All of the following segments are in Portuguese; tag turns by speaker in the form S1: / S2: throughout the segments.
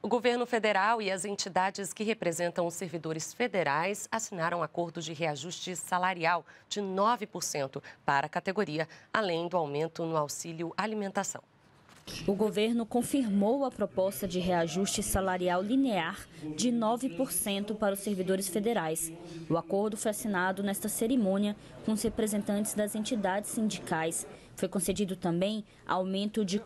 S1: O governo federal e as entidades que representam os servidores federais assinaram acordo de reajuste salarial de 9% para a categoria, além do aumento no auxílio alimentação.
S2: O governo confirmou a proposta de reajuste salarial linear de 9% para os servidores federais. O acordo foi assinado nesta cerimônia com os representantes das entidades sindicais. Foi concedido também aumento de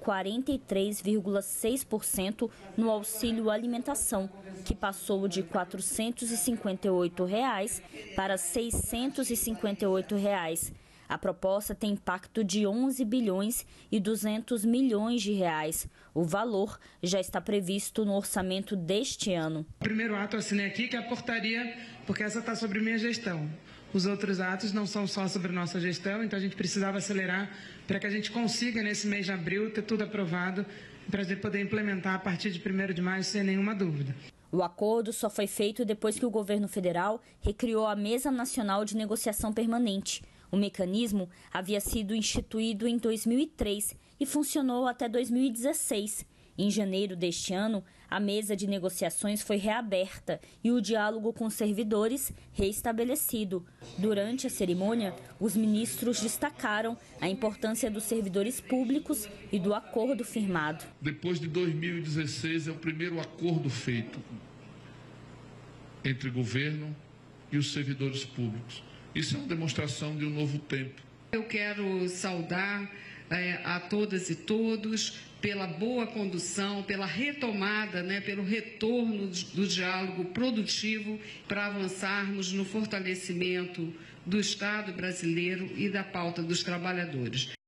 S2: 43,6% no auxílio alimentação, que passou de R$ 458 para R$ 658. A proposta tem impacto de 11 bilhões e 200 milhões de reais. O valor já está previsto no orçamento deste ano.
S3: O primeiro ato eu assinei aqui, que é a portaria, porque essa está sobre minha gestão. Os outros atos não são só sobre nossa gestão, então a gente precisava acelerar para que a gente consiga, nesse mês de abril, ter tudo aprovado para a gente poder implementar a partir de 1º de maio, sem nenhuma dúvida.
S2: O acordo só foi feito depois que o governo federal recriou a Mesa Nacional de Negociação Permanente. O mecanismo havia sido instituído em 2003 e funcionou até 2016. Em janeiro deste ano, a mesa de negociações foi reaberta e o diálogo com os servidores reestabelecido. Durante a cerimônia, os ministros destacaram a importância dos servidores públicos e do acordo firmado.
S4: Depois de 2016, é o primeiro acordo feito entre o governo e os servidores públicos. Isso é uma demonstração de um novo tempo.
S5: Eu quero saudar a todas e todos pela boa condução, pela retomada, pelo retorno do diálogo produtivo para avançarmos no fortalecimento do Estado brasileiro e da pauta dos trabalhadores.